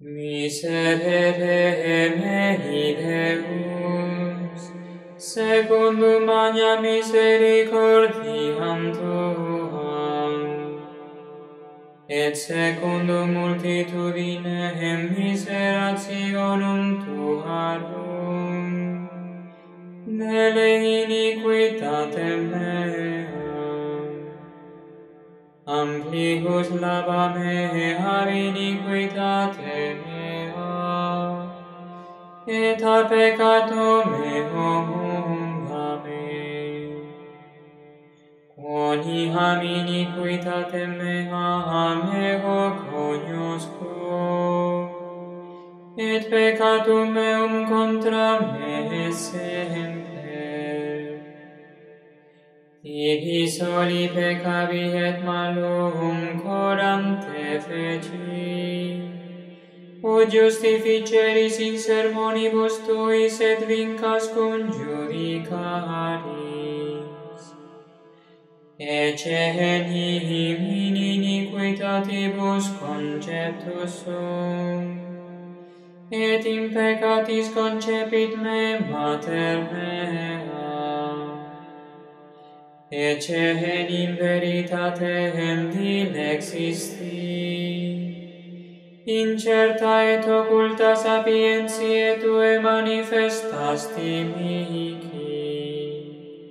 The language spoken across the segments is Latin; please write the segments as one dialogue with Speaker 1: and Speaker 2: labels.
Speaker 1: Miserere mei Deus, secundum magna misericordiam Tuam, et secundum multitudinem miserationum Tuarum, nelle iniquitatem meam, amplibus lava me ab iniquitate mea, et a peccato meum unga me. Quoniam iniquitatem meam ego cognosco, et peccatum meum contra me semper. Tibi soli peccavi et malum coram te feci, ut justificeris in sermonibus tuis et vincas cum judicaris. Ecce enim in iniquitatibus conceptus sum, et in peccatis concepit me mater mea. Ecce enim veritatem dilexisti, incerta et occulta sapientiae Tue manifestasti mihi.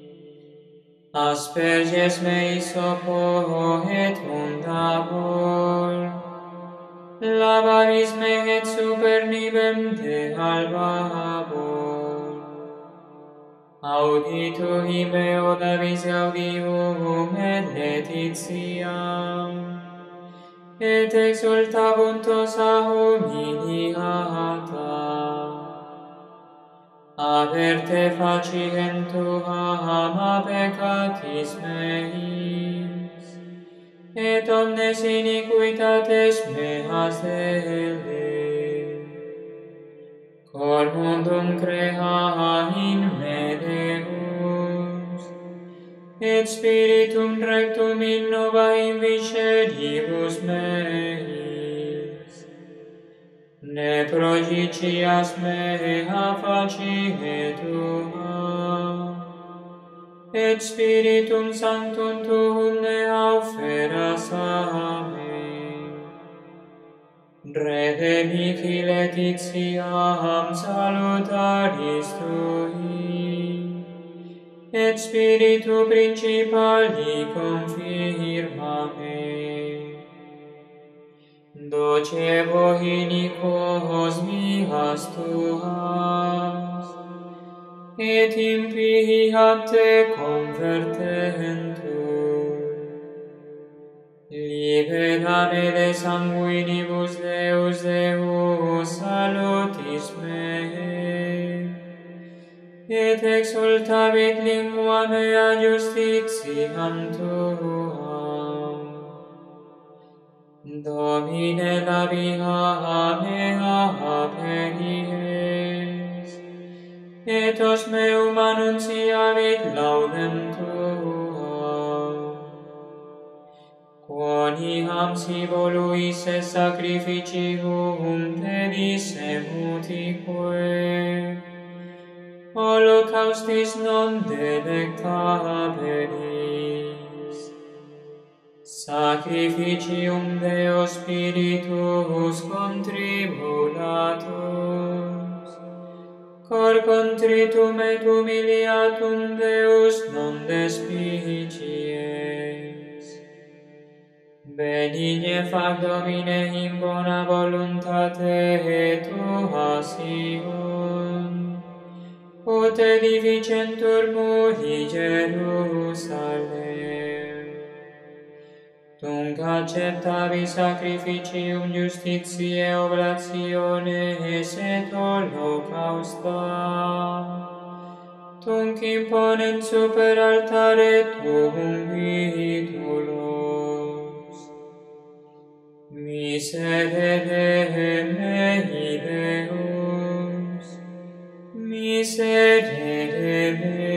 Speaker 1: Asperges me isopo et mundabor, lavaris me et super nivem de albabor. Auditui meo davis gaudium et letitiam, et exultabuntos a humiliata. Aperte facientuam a peccatis meis, et omnes iniquitates meas dele. Cor mundum crea in me Deus, et spiritum rectum innova in visceribus meis. Ne progicias mea facie Tua, et spiritum sanctum Tuum ne auferas a me. Redemici letitiam salutaris Tui, et spiritu principali confirma me. Docevo iniquos vias Tuas, et impii ad Te convertentur. Libera me de sanguinibus Deus Deus salutis me, et exultavit lingua mea justitiam Tuam. Domine labia mea penies, et os meum annunciavit laudem Tuam. Quoniam si voluisse sacrificium pedissemutique, holocaustis non delectaberis. Sacrificium Deo Spiritus contribulatus, cor contritum et humiliatum Deus non despicies. Benigne fac Domine in bona voluntate Tua Sion, ut edificentur muri Jerusalem. Tunc acceptavi sacrificium justitiae oblationes et holocausta, tunc imponent super altare Tuum vitulos. Miserere mei Deus, miserere mei.